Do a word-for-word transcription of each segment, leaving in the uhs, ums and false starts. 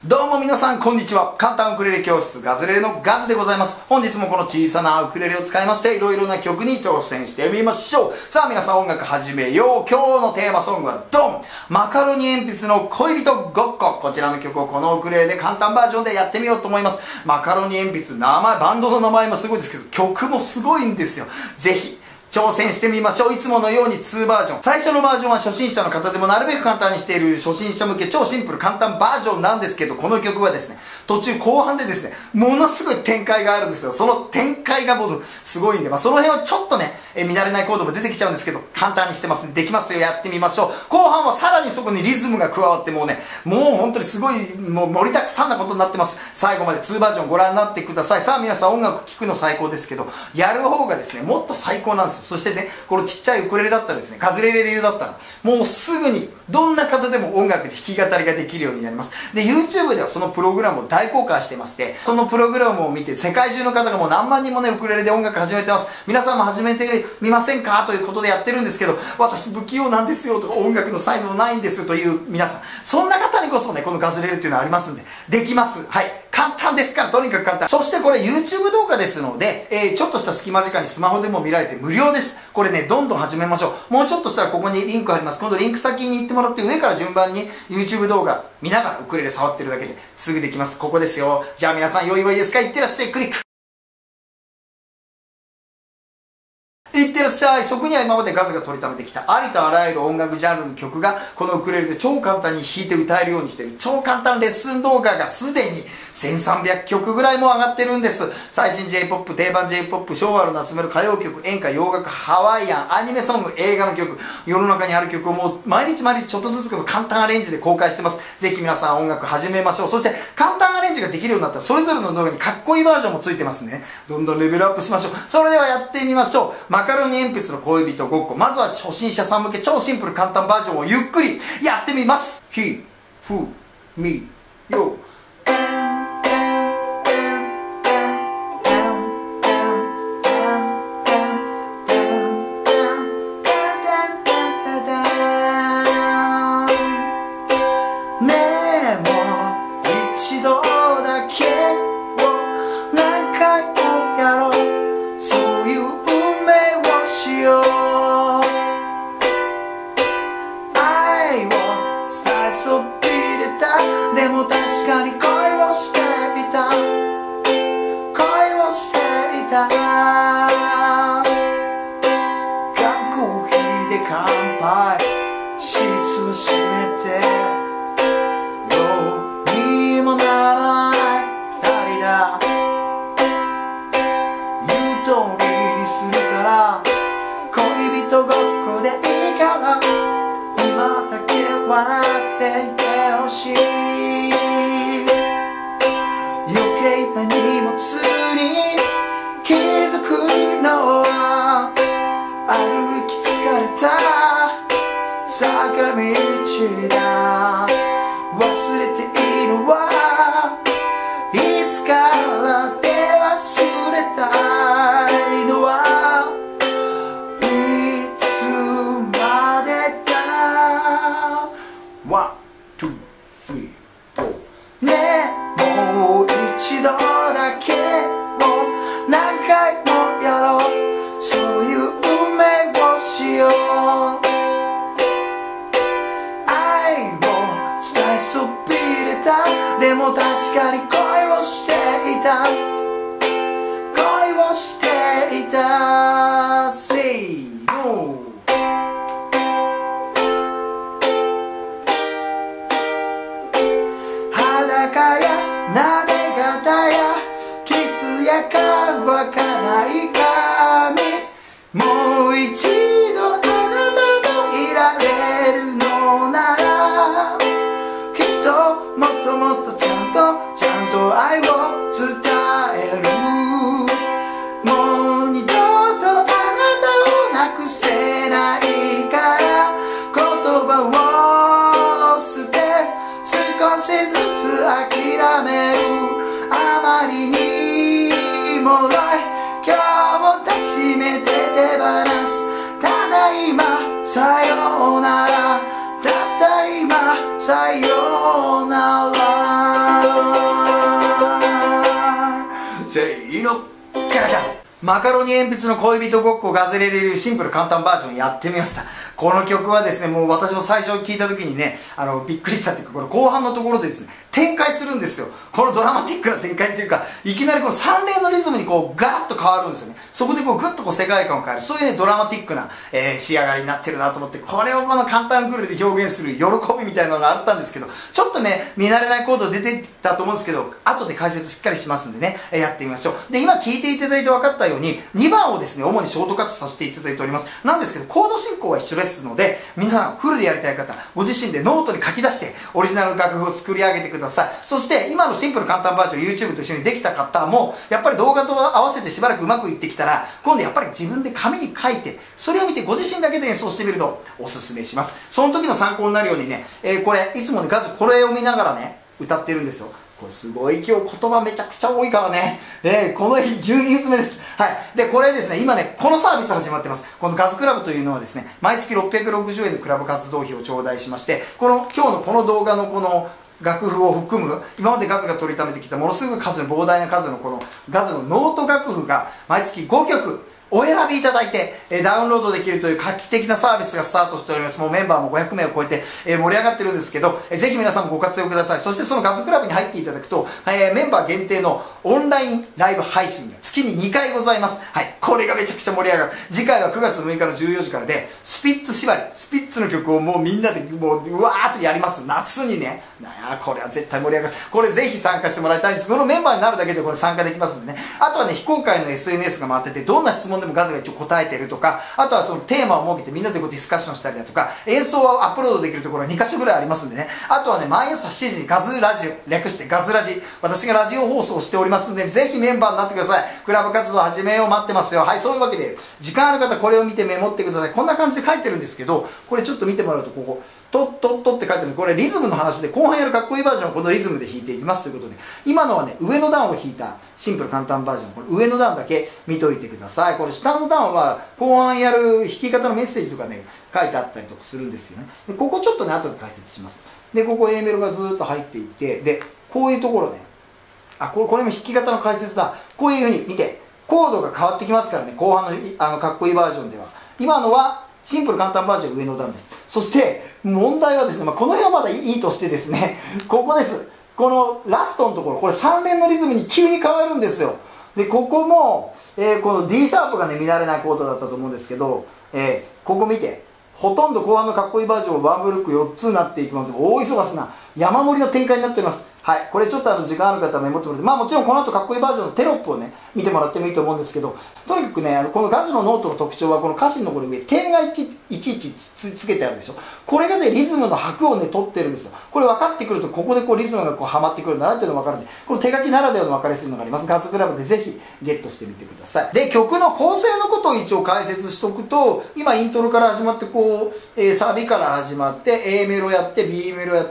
どうも皆さんこんにちは。簡単ウクレレ教室ガズレレのガズでございます。本日もこの小さなウクレレを使いましていろいろな曲に挑戦してみましょう。さあ皆さん音楽始めよう。今日のテーマソングはドン、マカロニ鉛筆の恋人ごっこ。こちらの曲をこのウクレレで簡単バージョンでやってみようと思います。マカロニ鉛筆、名前、バンドの名前もすごいですけど曲もすごいんですよ。ぜひ挑戦してみましょう。いつものようににバージョン。最初のバージョンは初心者の方でもなるべく簡単にしている初心者向け超シンプル簡単バージョンなんですけど、この曲はですね、途中後半でですね、ものすごい展開があるんですよ。その展開がもうすごいんで、まあ、その辺はちょっとね、え見慣れないコードも出てきちゃうんですけど、簡単にしてますね。できますよ。やってみましょう。後半はさらにそこにリズムが加わって、もうね、もう本当にすごい、もう盛りだくさんなことになってます。最後までにバージョンご覧になってください。さあ皆さん音楽聴くの最高ですけど、やる方がですね、もっと最高なんですよ。そしてね、このちっちゃいウクレレだったらですね、ガズレレ流だったらもうすぐにどんな方でも音楽で弾き語りができるようになります。で YouTube ではそのプログラムを大公開してまして、そのプログラムを見て世界中の方がもう何万人もねウクレレで音楽始めてます。皆さんも始めてみませんかということでやってるんですけど、私不器用なんですよとか音楽の才能ないんですという皆さん、そんな方にこそねこのガズレレっていうのはありますんで、できます。はい、簡単ですから、とにかく簡単。そしてこれ YouTube 動画ですので、えー、ちょっとした隙間時間にスマホでも見られて無料です。これねどんどん始めましょう。もうちょっとしたらここにリンクあります。今度リンク先に行ってもらって上から順番に YouTube 動画見ながらウクレレ触ってるだけですぐできます。ここですよ。じゃあ皆さん用意はいいですか。いってらっしゃい。クリック。いってらっしゃい。そこには今までガズが取りためてきたありとあらゆる音楽ジャンルの曲がこのウクレレで超簡単に弾いて歌えるようにしている超簡単レッスン動画がすでにせんさんびゃくきょくぐらいも上がってるんです。最新 J-ポップ、定番 J-ポップ、昭和の集める歌謡曲、演歌、洋楽、ハワイアン、アニメソング、映画の曲、世の中にある曲をもう毎日毎日ちょっとずつこの簡単アレンジで公開してます。ぜひ皆さん音楽始めましょう。そして簡単アレンジができるようになったらそれぞれの動画にかっこいいバージョンもついてますね。どんどんレベルアップしましょう。それではやってみましょう。マカロニ鉛筆の恋人ごっこ。まずは初心者さん向け超シンプル簡単バージョンをゆっくりやってみます。ひ、ふ、み、よ。でも確かに恋をしていた恋をしていた缶コーヒーで乾杯シーツを閉めてどうにもならない二人だ言う通りにするから恋人ごっこでいいから今だけ笑っていてほしい余計な荷物に気づくのは歩き疲れた坂道だ忘れていいのはいつからで忘れたいのはいつまでだワン、ツー、スリー、フォーねえもう一度だけを何回もやろうそういう運命をしよう愛を伝えそびれたでも確かに恋をしていた恋をしていた Say no裸や撫で方やキスや乾かない髪もう一度あなたといられるのならきっともっともっとちゃんとちゃんと愛を伝えるもう二度とあなたをなくせないから言葉を捨て少しずつ諦めるあまりにもない今日も抱きしめて手放すただいまさようならたった今さようならマカロニ鉛筆の恋人ごっこガズレレ流シンプル簡単バージョンやってみました。この曲はですね、もう私も最初聞いた時にね、あの、びっくりしたっていうか、この後半のところでですね、展開するんですよ。このドラマティックな展開っていうか、いきなりこのさん連のリズムにこう、ガラッと変わるんですよね。そこでこう、ぐっとこう、世界観を変える。そういうね、ドラマティックな、えー、仕上がりになってるなと思って、これをこの簡単ウクレレで表現する喜びみたいなのがあったんですけど、ちょっとね、見慣れないコード出てたと思うんですけど、後で解説しっかりしますんでね、えー、やってみましょう。で、今聞いていただいて分かったように、にばんをですね、主にショートカットさせていただいております。なんですけど、コード進行は一緒ですので、皆さんフルでやりたい方、ご自身でノートに書き出してオリジナルの楽譜を作り上げてください。そして今のシンプル簡単バージョン YouTube と一緒にできた方もやっぱり動画と合わせてしばらくうまくいってきたら、今度やっぱり自分で紙に書いてそれを見てご自身だけで演奏してみるとおすすめします。その時の参考になるようにね、えー、これいつもねガズこれを見ながらね歌ってるんですよ。これすごい今日言葉めちゃくちゃ多いからね。えー、この日ぎゅうぎゅう詰めです。はい。で、これですね、今ね、このサービス始まってます。このガズクラブというのはですね、毎月ろっぴゃくろくじゅうえんのクラブ活動費を頂戴しまして、この今日のこの動画のこの楽譜を含む、今までガズが取りためてきたものすごく数の膨大な数のこのガズのノート楽譜が毎月ごきょく、お選びいただいて、えー、ダウンロードできるという画期的なサービスがスタートしております。もうメンバーもごひゃくめいを超えて、えー、盛り上がってるんですけど、えー、ぜひ皆さんもご活用ください。そしてそのガズクラブに入っていただくと、えー、メンバー限定のオンラインライブ配信が月ににかいございます。はい。これがめちゃくちゃ盛り上がる。次回はくがつむいかのじゅうよじからで、スピッツ縛り、スピッツの曲をもうみんなでもう、うわーっとやります。夏にね。なやこれは絶対盛り上がる。これぜひ参加してもらいたいんです。このメンバーになるだけでこれ参加できますんでね。あとはね、非公開の エスエヌエス が回ってて、どんな質問でもガズが一応答えてるとか、あとはそのテーマを設けてみんなでこうディスカッションしたりだとか、演奏をアップロードできるところがにかしょぐらいありますんでね。あとはね、毎朝しちじにガズラジオ、略してガズラジ、私がラジオ放送しておりますんで、ぜひメンバーになってください。クラブ活動始めよう待ってますよ。はい、そういうわけで、時間ある方これを見てメモってください。こんな感じで書いてるんですけど、これちょっと見てもらうと、ここ、トットットって書いてるんで、これリズムの話で、後半やるかっこいいバージョンをこのリズムで弾いていきますということで、今のはね、上の段を弾いたシンプル簡単バージョン、これ上の段だけ見といてください。これ下の段は、後半やる弾き方のメッセージとかね、書いてあったりとかするんですよね。で、ここちょっとね、後で解説します。で、ここ A メロがずーっと入っていって、で、こういうところね、あ、これ、これも弾き方の解説だ。こういう風に見て、コードが変わってきますからね、後半のあのかっこいいバージョンでは。今のはシンプル簡単バージョン上の段です。そして問題はですね、まあ、この辺はまだいいとしてですね、ここです。このラストのところ、これさん連のリズムに急に変わるんですよ。で、ここも、えー、この D シャープがね、見慣れないコードだったと思うんですけど、えー、ここ見て、ほとんど後半のかっこいいバージョンはワンブルックよっつになっていきます。大忙しな山盛りの展開になっております。はい。これちょっとあの時間ある方はメモってもらって、まあもちろんこの後かっこいいバージョンのテロップをね、見てもらってもいいと思うんですけど、とにかくね、あのこのガズのノートの特徴はこの歌詞のこれ上、点がいちいち つ, つけてあるでしょ。これがね、リズムの拍をね、取ってるんですよ。これ分かってくると、ここでこうリズムがこうはまってくるんだなっていうのが分かるんで、この手書きならではの分かりやすいのがあります。ガズクラブでぜひゲットしてみてください。で、曲の構成のことを一応解説しておくと、今イントロから始まってこう、えー、サビから始まって、A メロやって、B メロやって、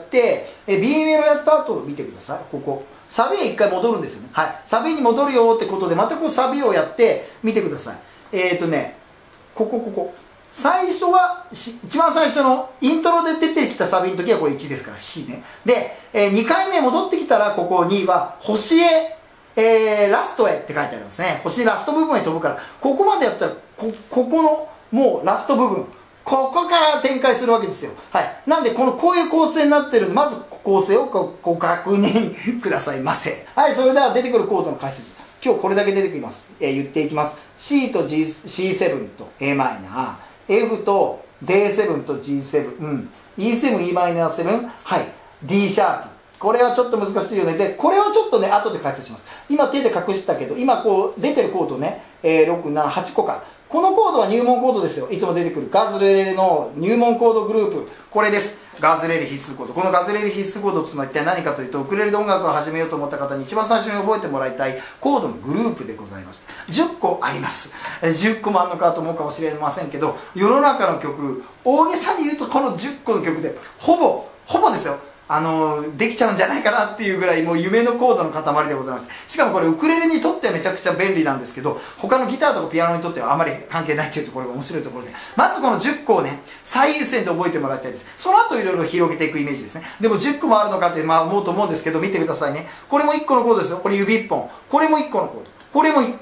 えー、B メロやった後見てください。ここ。サビへ一回戻るんですよね。はい。サビに戻るよってことで、またこうサビをやってみてください。えーとね、ここ、ここ。最初は、一番最初のイントロで出てきたサビの時はこれいちですから C ね。で、えー、にかいめ戻ってきたらここには星へ、えー、ラストへって書いてありますね。星ラスト部分へ飛ぶから、ここまでやったら、こ、ここのもうラスト部分。ここから展開するわけですよ。はい。なんで、この、こういう構成になってるんで、まず構成をご、ご確認くださいませ。はい、それでは出てくるコードの解説。今日これだけ出てきます。えー、言っていきます。C と G、シーセブン と エー マイナー、F と ディーセブン と ジーセブン、うん、イーセブン、イー マイナーセブン、はい、D シャープ。これはちょっと難しいよね。で、これはちょっとね、後で解説します。今手で隠したけど、今こう出てるコードね、えー、ろく、なな、はちこか。このコードは入門コードですよ。いつも出てくるガズレレの入門コードグループ。これです。ガズレレ必須コード。このガズレレ必須コードというのは一体何かというと、ウクレレで音楽を始めようと思った方に一番最初に覚えてもらいたいコードのグループでございました。じゅっこあります。じゅっこもあるのかと思うかもしれませんけど、世の中の曲、大げさに言うとこのじゅっこの曲で、ほぼ、ほぼですよ。あのできちゃうんじゃないかなっていうぐらいもう夢のコードの塊でございます。しかもこれウクレレにとってはめちゃくちゃ便利なんですけど、他のギターとかピアノにとってはあまり関係ないというところが面白いところで、まずこのじゅっこをね最優先で覚えてもらいたいです。その後いろいろ広げていくイメージですね。でもじゅっこもあるのかってまあ思うと思うんですけど、見てくださいね。これもいっこのコードですよ。これ指いっぽん、これもいっこのコード、これもいっこの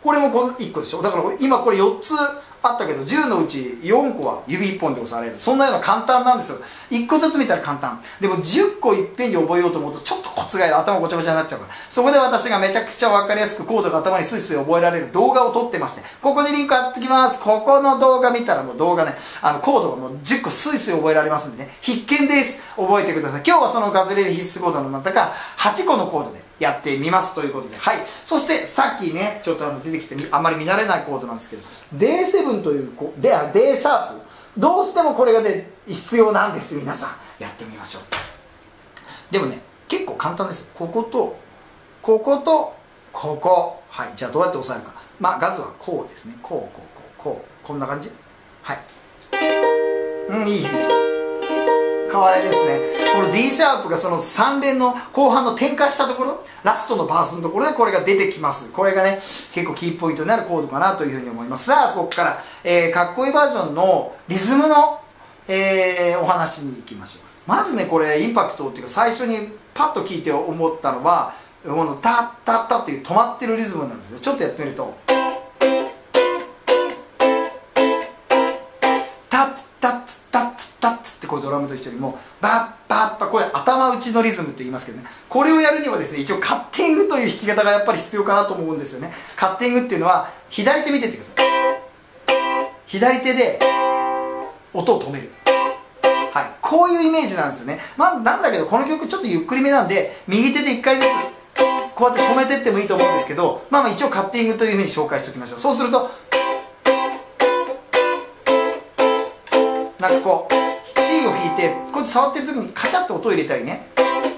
これもこのいっこでしょ。だから今これよっつあったけどじゅうのうちよんこは指いっぽんで押される。そんなような簡単なんですよ。いっこずつ見たら簡単。でもじゅっこいっぺんに覚えようと思うとちょっとコツがいる。頭ごちゃごちゃになっちゃうから。そこで私がめちゃくちゃ分かりやすくコードが頭にスイスイ覚えられる動画を撮ってまして、ここにリンク貼ってきます。ここの動画見たらもう動画ね、あのコードがもうじゅっこスイスイ覚えられますんでね、必見です。覚えてください。今日はそのガズレレ必須コードの中からはちこのコードでやってみますということで、はい。そしてさっきねちょっとあの出てきてあんまり見慣れないコードなんですけど ディーセブン というこで D シャープ、どうしてもこれがね必要なんです。皆さんやってみましょう。でもね結構簡単です。こことこことここ、はい。じゃあどうやって押さえるか。まあガズはこうですね。こうこうこうこう、こんな感じ。はい。うん、いい響き。変わりですね。この D シャープがそのさん連の後半の展開したところ、ラストのバースのところでこれが出てきます。これがね結構キーポイントになるコードかなというふうに思います。さあここから、えー、かっこいいバージョンのリズムの、えー、お話に行きましょう。まずねこれインパクトっていうか最初にパッと聞いて思ったのはこのタッタッタっていう止まってるリズムなんですよ。ちょっとやってみるとタッタッタッタッってこうドラムと一緒にもうバッバッバッ、これ頭打ちのリズムって言いますけどね、これをやるにはですね一応カッティングという弾き方がやっぱり必要かなと思うんですよね。カッティングっていうのは左手見てってください。左手で音を止める、はい、こういうイメージなんですよね。まあなんだけどこの曲ちょっとゆっくりめなんで右手でいっかいずつこうやって止めてってもいいと思うんですけど、まあまあ一応カッティングというふうに紹介しておきましょう。そうするとなんかこう C を弾いてこうやって触ってる時にカチャッと音を入れたりね、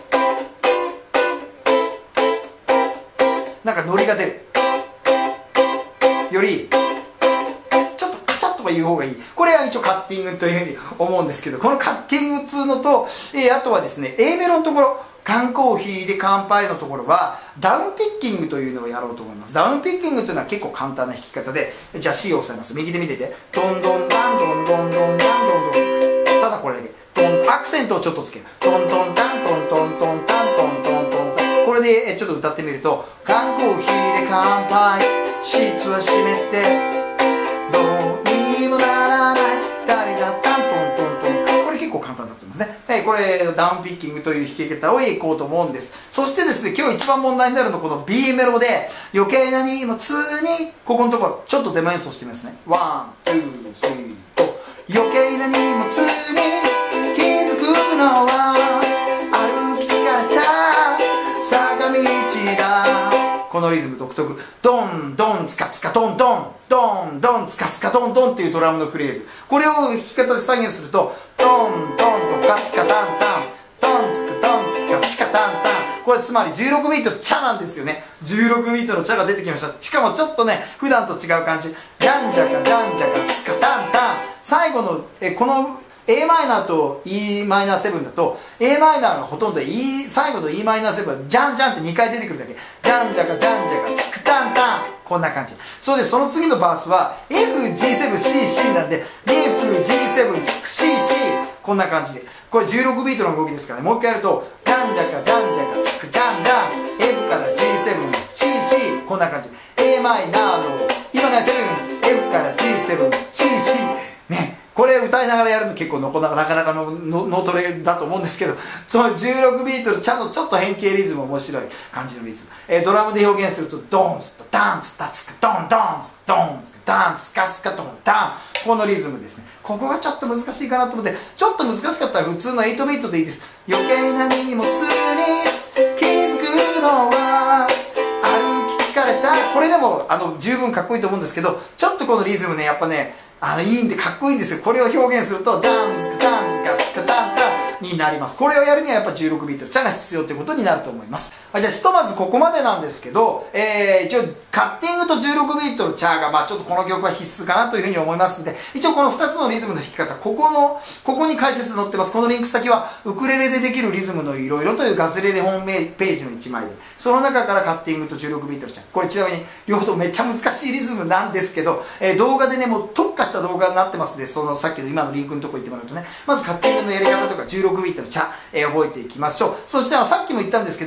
なんかノリが出るよりちょっとカチャッとか言う方がいい。これは一応カッティングというふうに思うんですけど、このカッティングっつうのと、えー、あとはですね A メロのところ缶コーヒーで乾杯のところはダウンピッキングというのをやろうと思います。ダウンピッキングというのは結構簡単な弾き方で、じゃあ C を押さえます。右で見ててドンドンダンドンドンドンダンドンドン、ただこれだけドン、アクセントをちょっとつける。トントンタントントントンタントントントンタン。これでちょっと歌ってみると缶コーヒーで乾杯、シーツは閉めてどうにもならない誰だタントントントン。これ結構簡単だと思いますね。これダウンピッキングという弾き方をいこうと思うんです。そしてですね今日一番問題になるのはこの B メロで余計なにもつにここのところちょっとデモ演奏してみますね。ワン、ツー、スリー、フォー。余計な荷物に気づくのは歩き疲れた坂道だ。このリズム独特。ドンドンツカツカドンドンドンドンツカツカドンドンっていうドラムのフレーズ、これを弾き方で再現するとドンドンとカツカタンタンドンツクドンツカチカタンタン。これつまりじゅうろくビートのチャなんですよね。じゅうろくビートのチャが出てきました。しかもちょっとね普段と違う感じ。ジャンジャカジャンジャカツカタンタン。最後のえこの エー マイナーと イー マイナーセブンだと エー マイナーがほとんど E、最後の イー マイナーセブンはジャンジャンってにかい出てくるだけ。ジャンジャカジャンジャカツクタンタン、こんな感じ。そうです。その次のバースは エフジーセブンシーシー なんで エフジーセブンツクシーシー、こんな感じでこれじゅうろくビートの動きですからね。もう一回やるとジャンジャカジャンジャカツクジャンジャン F から ジーセブンシーシー、 こんな感じ。 エー マイナーのイーマイナーセブン F から ジーセブンシーシー ね。これ歌いながらやるの結構なかなかの脳トレだと思うんですけど、そのじゅうろくビートのちゃんとちょっと変形リズム面白い感じのリズム、えー、ドラムで表現するとドンスとダンスタツクドンドンスドンダンスカスカドンダン、このリズムですね。ここがちょっと難しいかなと思って、ちょっと難しかったら普通のエイトビートでいいです。余計な荷物に気づくのは歩き疲れた。これでもあの十分かっこいいと思うんですけど、ちょっとこのリズムねやっぱねあのいいんでかっこいいんですよ。これを表現するとダンズカダンズカツカダンダンになります。これをやるにはやっぱじゅうろくビートチャが必要ということになると思います。はい、じゃあひとまずここまでなんですけど、えー、一応カッティングとじゅうろくビートのチャーがまあちょっとこの曲は必須かなというふうに思いますので、一応このふたつのリズムの弾き方、ここのここに解説載ってます。このリンク先はウクレレでできるリズムのいろいろというガズレレホームページのいちまいで、その中からカッティングとじゅうろくビートのチャー、これちなみに両方ともめっちゃ難しいリズムなんですけど、えー、動画でねもう特化した動画になってますので、そのさっきの今のリンクのとこ行ってもらうとね、まずカッティングのやり方とかじゅうろくビートのチャ、えー、覚えていきましょう。そしてさっきも言ったんですけどじゅうろくビ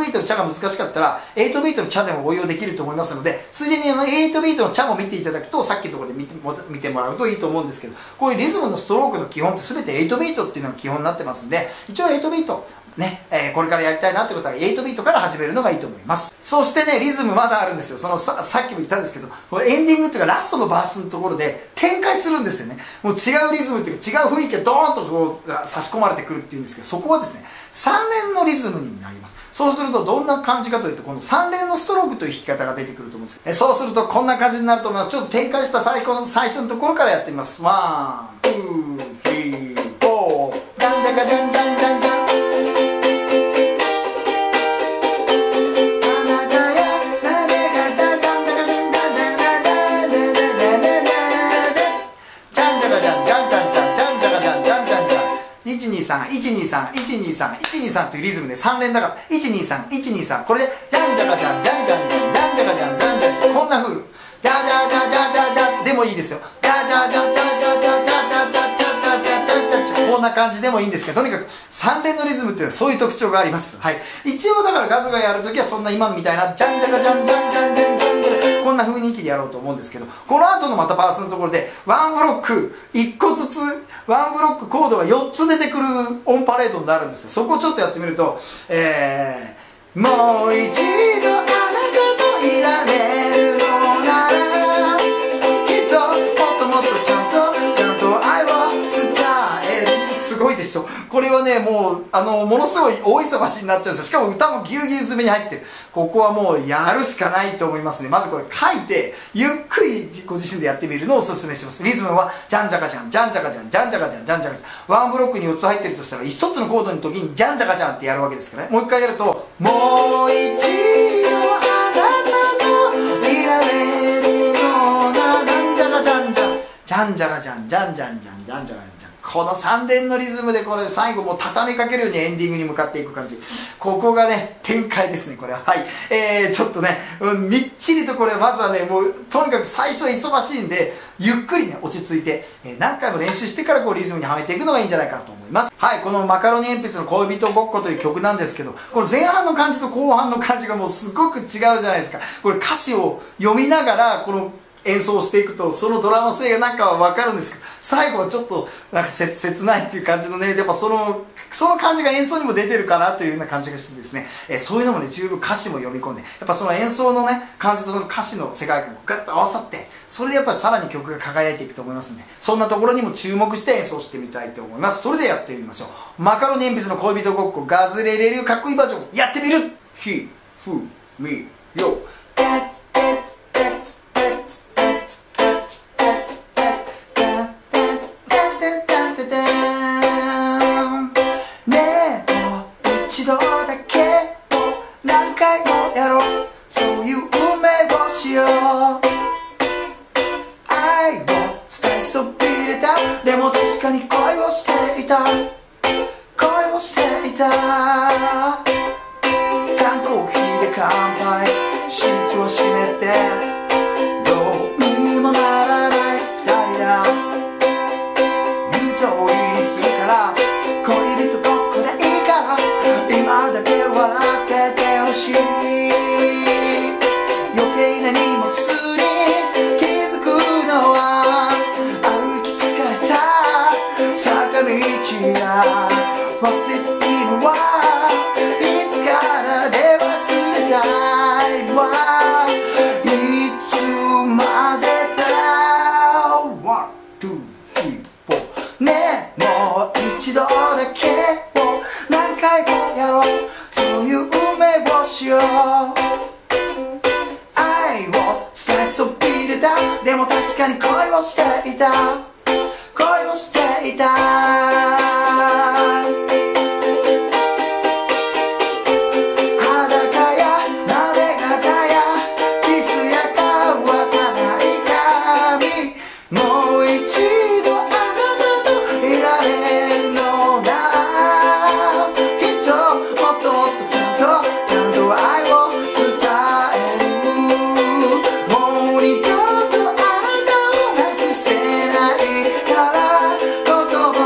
ビートのチャが難しかったらはちビートのチャでも応用できると思いますので、ついでにあのはちビートのチャも見ていただくと、さっきのところで見ても見てもらうといいと思うんですけど、こういうリズムのストロークの基本って全てはちビートっていうのが基本になってますんで、一応はちビートね、えー、これからやりたいなってことははちビートから始めるのがいいと思います。そしてね、リズムまだあるんですよ。そのささっきも言ったんですけど、エンディングっていうかラストのバースのところで展開するんですよね。もう違うリズムっていうか違う雰囲気がドーンとこう差し込まれてくるっていうんですけど、そこはですねさん連のリズムになります。そうするとどんな感じかというと、このさん連のストロークという弾き方が出てくると思うんです。えそうするとこんな感じになると思います。ちょっと展開した最高の最初のところからやってみます。ワン、ツー、スリー、フォー、じゃんじゃかじゃんじゃんじゃんじゃん。いちにさん、いちにさん、いちにさん、いちにさんというリズムでさん連だから、いちにさん、いちにさん、これで、じゃんじゃかじゃん、じゃんじゃんじゃん、じゃんじゃかじゃん、じゃんじゃんじゃん、こんな風、じゃじゃじゃじゃじゃじゃでもいいですよ。じゃじゃじゃじゃじゃじゃじゃじゃじゃじゃじゃじゃこんな感じでもいいんですけど、とにかくさん連のリズムっていうのはそういう特徴があります。はい。一応だからガズがやるときはそんな今みたいな、じゃんじゃかじゃんじゃんじゃんじゃんじゃんじゃん、こんな雰囲気でやろうと思うんですけど、この後のまたバースのところでワンブロックいっこずつワンブロックコードがよっつ出てくるオンパレードになるんですよ。そこをちょっとやってみると、えー、もう一度あなたといられるのならきっともっともっとちゃんとちゃんと愛を伝える。すごいでしょ。これはねもうあのものすごい大忙しになっちゃうんですよ。しかも歌もぎゅうぎゅう詰めに入ってる。ここはもうやるしかないと思いますね。まずこれ書いてゆっくりご自身でやってみるのをおすすめします。リズムはじゃんじゃかじゃんじゃんじゃかじゃんじゃんじゃかじゃんじゃんじゃかじゃん。ワンブロックによっつ入ってるとしたらひとつのコードの時にじゃんじゃかじゃんってやるわけですからね。もう一回やると、もう一度あなたといられるのななんじゃかじゃんじゃんじゃんじゃかじゃんじゃんじゃんじゃんじゃんじゃかじゃん。このさん連のリズムでこれ最後もう畳みかけるようにエンディングに向かっていく感じ、ここがね展開ですね。これははい、えー、ちょっとね、うん、みっちりとこれまずはねもうとにかく最初は忙しいんでゆっくりね落ち着いて、えー、何回も練習してからこうリズムにはめていくのがいいんじゃないかと思います。はい、このマカロニ鉛筆の恋人ごっこという曲なんですけど、この前半の感じと後半の感じがもうすごく違うじゃないですか。これ歌詞を読みながらこの演奏していくとそのドラマ性がなんかは分かるんですけど、最後はちょっとなんか切切ないっていう感じのね、やっぱそのその感じが演奏にも出てるかなというような感じがしてですね、えー、そういうのもね十分歌詞も読み込んで、やっぱその演奏のね感じとその歌詞の世界観がガッと合わさって、それでやっぱりさらに曲が輝いていくと思いますので、そんなところにも注目して演奏してみたいと思います。それでやってみましょう。マカロニ鉛筆の恋人ごっこガズレレ流かっこいいバージョンやってみる。ひふみよ一度だけ何回もやろう、そういう運命をしよう。愛を伝えそびれた、でも確かに恋をしていた、恋をしていた。缶コーヒーで乾杯、シーツを閉めてどうにもならないふたりだ。言う通りにするから恋人ごっこでいいから、今だけ笑っててほしい。余計な荷物に気づくのは歩き疲れた坂道や、忘れていいのはいつからで忘れたいのはいつまでだ。ワン、ツー、スリー、フォー。ねえもう一度だけを何回もやろう、そういう運命をしよう。愛を伝えそびれた、でも確かに恋をしていた、恋をしていた。裸やなで肩やキスや乾かない髪、もう一度あなたといられるのだ。きっともっともっとちゃんとちゃんと愛を伝える。もう二度とあなたをなくせないから言葉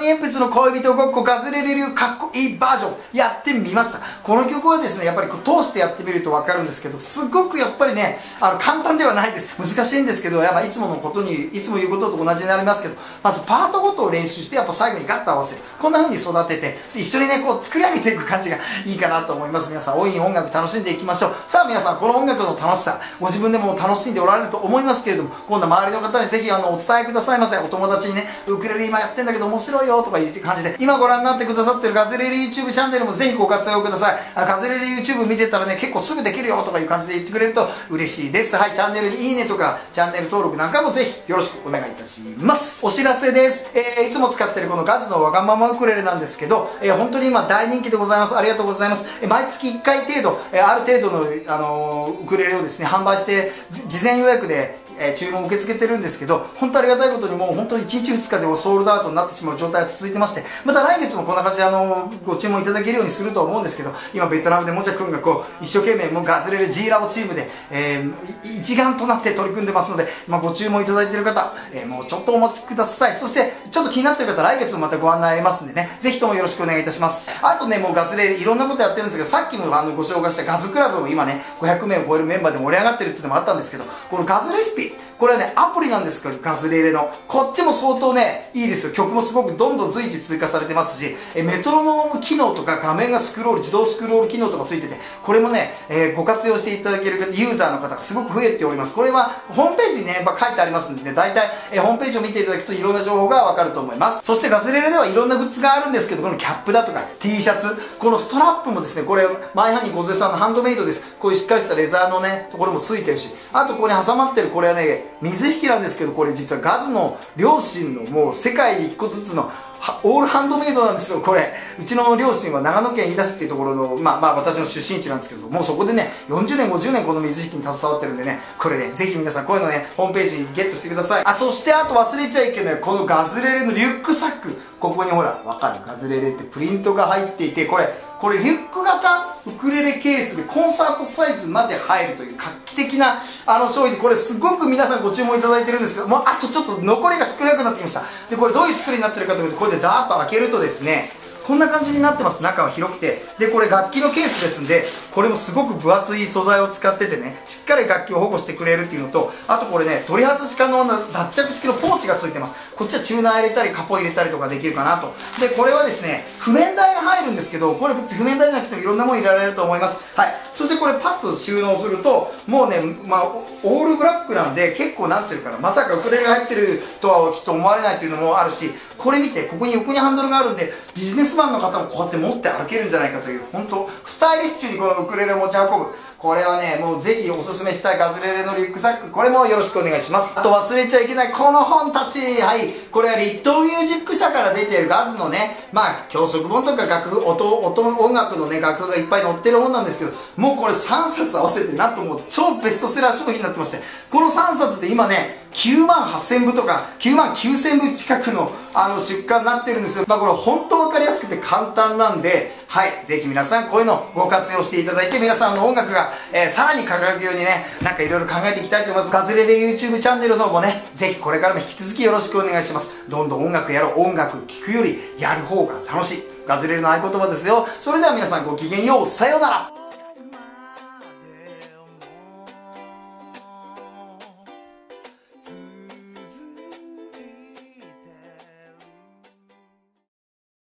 鉛筆の恋人ごっこガズレレ流かっこいいバージョンやってみました。この曲はですね、やっぱりこう通してやってみるとわかるんですけど、すごくやっぱりね、あの簡単ではないです。難しいんですけど、やっぱいつものことに、いつも言うことと同じになりますけど、まずパートごとを練習して、やっぱ最後にガッと合わせる。こんな風に育てて、一緒にね、こう作り上げていく感じがいいかなと思います。皆さん、大いに音楽楽しんでいきましょう。さあ皆さん、この音楽の楽しさ、ご自分でも楽しんでおられると思いますけれども、今度は周りの方にぜひあのお伝えくださいませ。お友達にね、ウクレレ今やってんだけど面白いよとかいう感じで、今ご覧になってくださってるガズレレ YouTube チャンネルもぜひご活用ください。あ、ガズレレ YouTube 見てたらね、結構すぐできるよとかいう感じで言ってくれると嬉しいです。はい、チャンネルにいいねとか、チャンネル登録なんかもぜひよろしくお願いいたします。お知らせです。えー、いつも使ってるこのガズのわがままウクレレなんですけど、えー、本当に今大人気でございます。ありがとうございます。えー、毎月いっかい程度、えー、ある程度の、あのー、ウクレレをですね、販売して、事前予約でえー、注文を受け付けてるんですけど、本当ありがたいことにもう本当にいちにちふつかでソールドアウトになってしまう状態が続いてまして、また来月もこんな感じであのご注文いただけるようにすると思うんですけど、今ベトナムでもちゃくんがこう一生懸命もうガズレレ G ラボチームで、えー、一丸となって取り組んでますので、まあ、ご注文いただいている方、えー、もうちょっとお待ちください。そしてちょっと気になっている方、来月もまたご案内ありますんでね、ぜひともよろしくお願いいたします。あとね、もうガズレレいろんなことやってるんですけど、さっきもあのご紹介したガズクラブも今ねごひゃくめいを超えるメンバーで盛り上がってるっていうのもあったんですけど、このガズレシピ、これはね、アプリなんですけど、ガズレレの。こっちも相当ね、いいですよ。曲もすごくどんどん随時追加されてますし、えメトロノーム機能とか画面がスクロール、自動スクロール機能とかついてて、これもね、えー、ご活用していただけるユーザーの方がすごく増えております。これはホームページにね、やっぱ書いてありますんでね、大体、えー、ホームページを見ていただくといろんな情報がわかると思います。そしてガズレレではいろんなグッズがあるんですけど、このキャップだとか T シャツ、このストラップもですね、これ、マイハニー小杉さんのハンドメイドです。こういうしっかりしたレザーのね、ところもついてるし、あとここに挟まってるこれはね、水引きなんですけど、これ実はガズの両親のもう世界にいっこずつのオールハンドメイドなんですよ。これうちの両親は長野県飯田市っていうところのまあまあ私の出身地なんですけど、もうそこでねよんじゅうねんごじゅうねんこの水引きに携わってるんでね、これねぜひ皆さんこういうのねホームページにゲットしてください。あ、そしてあと忘れちゃいけないこのガズレレのリュックサック、ここにほらわかるガズレレってプリントが入っていて、これこれリュック型ウクレレケースでコンサートサイズまで入るという画期的なあの商品で、これすごく皆さんご注文いただいてるんですけど、もうあとちょっと残りが少なくなってきました。でこれどういう作りになってるかというと、これでダーッと開けるとですね、こんな感じになってます。中は広くて、でこれ楽器のケースですんで、これもすごく分厚い素材を使っててね、しっかり楽器を保護してくれるっていうのと、あとこれね取り外し可能な脱着式のポーチがついてます。こっちはチューナー入れたりカポ入れたりとかできるかなと。でこれはですね譜面台が入るんですけど、これ別に譜面台じゃなくてもいろんなもの入れられると思います。はい。そしてこれパッと収納すると、もうねまあオールブラックなんで結構なんていうかな、まさかウクレレが入ってるとはきっと思われないっていうのもあるし、これ見てここに横にハンドルがあるんで、ビジネスマンの方もこうやって持って歩けるんじゃないかという、本当スタイリッシュにこのウクレレを持ち運ぶ、これはねもうぜひおすすめしたいガズレレのリュックサック、これもよろしくお願いします。あと忘れちゃいけないこの本たち、はい、これはリットーミュージック社から出ているガズのね、まあ教則本とか楽譜、音音音楽のね楽譜がいっぱい載ってる本なんですけど、もうこれさんさつ合わせてなんともう超ベストセラー商品になってまして、このさんさつで今ねきゅうまんはっせんぶとかきゅうまんきゅうせんぶ近くのあの出荷になってるんですよ。まあこれ本当分かりやすくて簡単なんで、はい、ぜひ皆さんこういうのをご活用していただいて、皆さんの音楽が、えー、さらに輝くようにね、なんかいろいろ考えていきたいと思います。ガズレレ YouTube チャンネルの方もね、ぜひこれからも引き続きよろしくお願いします。どんどん音楽やろう、音楽聴くよりやる方が楽しい、ガズレレの合言葉ですよ。それでは皆さんごきげんよう、さようなら。